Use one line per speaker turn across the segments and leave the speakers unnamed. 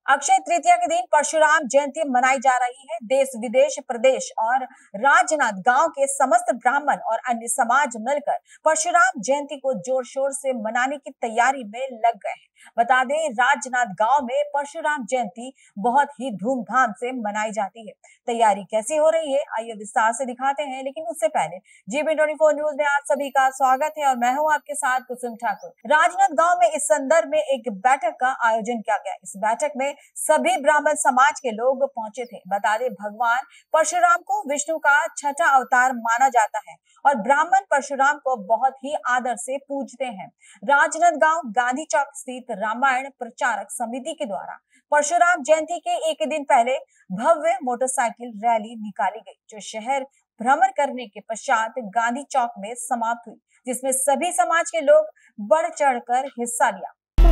अक्षय तृतीया के दिन परशुराम जयंती मनाई जा रही है। देश विदेश प्रदेश और राजनांद गांव के समस्त ब्राह्मण और अन्य समाज मिलकर परशुराम जयंती को जोर शोर से मनाने की तैयारी में लग गए हैं। बता दें, राजनांद गांव में परशुराम जयंती बहुत ही धूमधाम से मनाई जाती है। तैयारी कैसी हो रही है, आइए विस्तार से दिखाते हैं। लेकिन उससे पहले GB24 न्यूज में आप सभी का स्वागत है और मैं हूं आपके साथ कुसुम ठाकुर। राजनांद गांव में इस संदर्भ में एक बैठक का आयोजन किया गया। इस बैठक में सभी ब्राह्मण समाज के लोग पहुंचे थे। बता दें, भगवान परशुराम को विष्णु का छठा अवतार माना जाता है और ब्राह्मण परशुराम को बहुत ही आदर से पूजते हैं। राजनांद गांव गांधी चौक स्थित रामायण प्रचारक समिति के द्वारा परशुराम जयंती के एक दिन पहले भव्य मोटरसाइकिल रैली निकाली गई, जो शहर भ्रमण करने के पश्चात गांधी चौक में समाप्त हुई, जिसमें सभी समाज के लोग बढ़ चढ़कर हिस्सा लिया।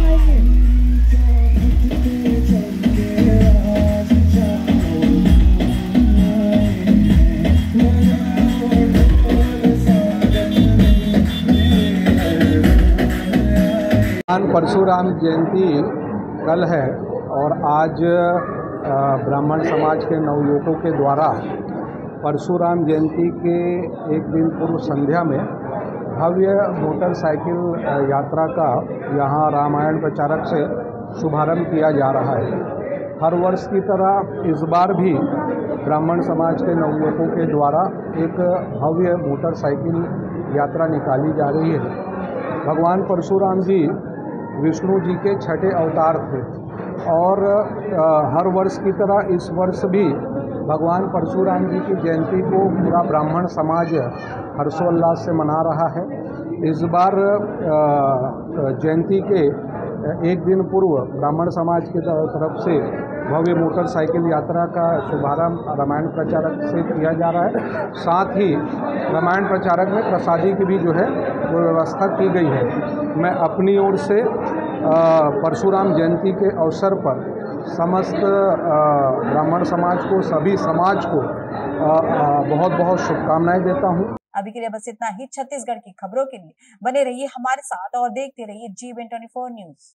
परशुराम जयंती कल है और आज ब्राह्मण समाज के नवयुवकों के द्वारा परशुराम जयंती के एक दिन पूर्व संध्या में भव्य मोटरसाइकिल यात्रा का यहाँ रामायण प्रचारक से शुभारंभ किया जा रहा है। हर वर्ष की तरह इस बार भी ब्राह्मण समाज के नवयुवकों के द्वारा एक भव्य मोटरसाइकिल यात्रा निकाली जा रही है। भगवान परशुराम जी विष्णु जी के छठे अवतार थे और हर वर्ष की तरह इस वर्ष भी भगवान परशुराम जी की जयंती को पूरा ब्राह्मण समाज हर्षोल्लास से मना रहा है। इस बार जयंती के एक दिन पूर्व ब्राह्मण समाज की तरफ से भव्य मोटरसाइकिल यात्रा का शुभारंभ रामायण प्रचारक से किया जा रहा है। साथ ही रामायण प्रचारक में प्रसादी की भी जो है वो व्यवस्था की गई है। मैं अपनी ओर से परशुराम जयंती के अवसर पर समस्त ब्राह्मण समाज को, सभी समाज को बहुत बहुत शुभकामनाएं देता हूं।
अभी के लिए बस इतना ही। छत्तीसगढ़ की खबरों के लिए बने रहिए हमारे साथ और देखते रहिए GB24 न्यूज।